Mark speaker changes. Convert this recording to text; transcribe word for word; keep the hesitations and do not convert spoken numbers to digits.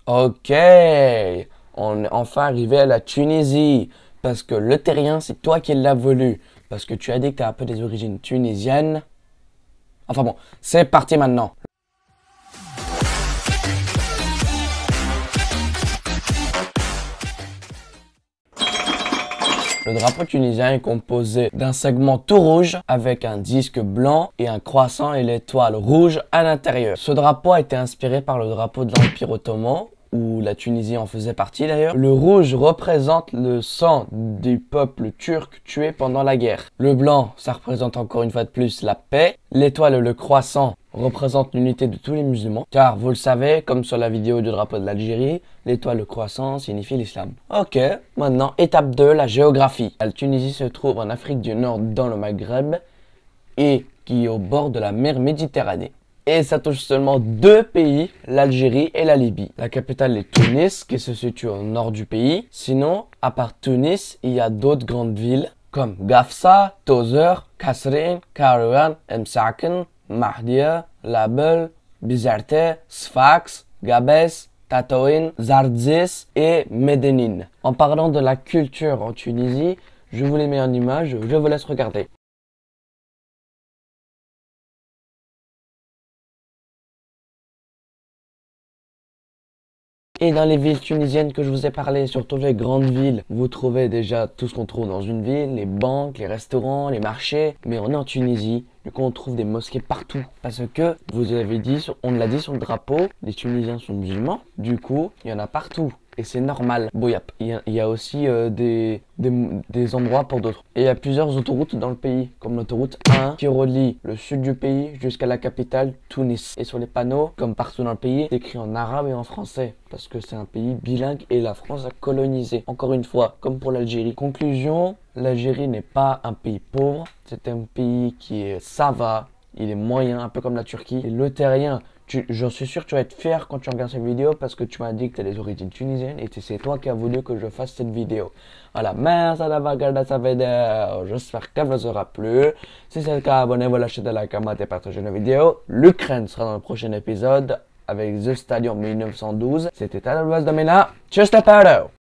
Speaker 1: Ok, on est enfin arrivé à la Tunisie. Parce que le terrien, c'est toi qui l'as voulu. Parce que tu as dit que tu as un peu des origines tunisiennes. Enfin bon, c'est parti maintenant. Le drapeau tunisien est composé d'un segment tout rouge avec un disque blanc et un croissant et l'étoile rouge à l'intérieur. Ce drapeau a été inspiré par le drapeau de l'Empire ottoman, où la Tunisie en faisait partie d'ailleurs. Le rouge représente le sang du peuple turc tué pendant la guerre. Le blanc, ça représente encore une fois de plus la paix. L'étoile et le croissant représentent l'unité de tous les musulmans. Car vous le savez, comme sur la vidéo du drapeau de l'Algérie, l'étoile et le croissant signifie l'islam. Ok, maintenant étape deux, la géographie. La Tunisie se trouve en Afrique du Nord dans le Maghreb et qui est au bord de la mer Méditerranée. Et ça touche seulement deux pays, l'Algérie et la Libye. La capitale est Tunis, qui se situe au nord du pays. Sinon, à part Tunis, il y a d'autres grandes villes comme Gafsa, Tozeur, Kasserine, Kairouan, Msaken, Mahdia, Label, Bizerte, Sfax, Gabès, Tataouine, Zardzis et Médénine. En parlant de la culture en Tunisie, je vous les mets en image, je vous laisse regarder. Et dans les villes tunisiennes que je vous ai parlé, surtout les grandes villes, vous trouvez déjà tout ce qu'on trouve dans une ville, les banques, les restaurants, les marchés. Mais on est en Tunisie, du coup on trouve des mosquées partout. Parce que, vous avez dit, on l'a dit sur le drapeau, les Tunisiens sont musulmans, du coup il y en a partout. Et c'est normal. Bon, il y, y, y a aussi euh, des, des, des endroits pour d'autres. Et il y a plusieurs autoroutes dans le pays, comme l'autoroute un qui relie le sud du pays jusqu'à la capitale, Tunis. Et sur les panneaux, comme partout dans le pays, c'est écrit en arabe et en français. Parce que c'est un pays bilingue et la France a colonisé. Encore une fois, comme pour l'Algérie. Conclusion, l'Algérie n'est pas un pays pauvre. C'est un pays qui est, ça va, il est moyen, un peu comme la Turquie. Et le terrien, j'en suis sûr que tu vas être fier quand tu regardes cette vidéo parce que tu m'as dit que tu as des origines tunisiennes et c'est toi qui as voulu que je fasse cette vidéo. Voilà, merci d'avoir regardé cette vidéo. J'espère qu'elle vous aura plu. Si c'est le cas, abonnez-vous, lâchez des likes, commentez, partagez la vidéo. L'Ukraine sera dans le prochain épisode avec The Stadium mille neuf cent douze. C'était Alois Domina. Tchuss la paro!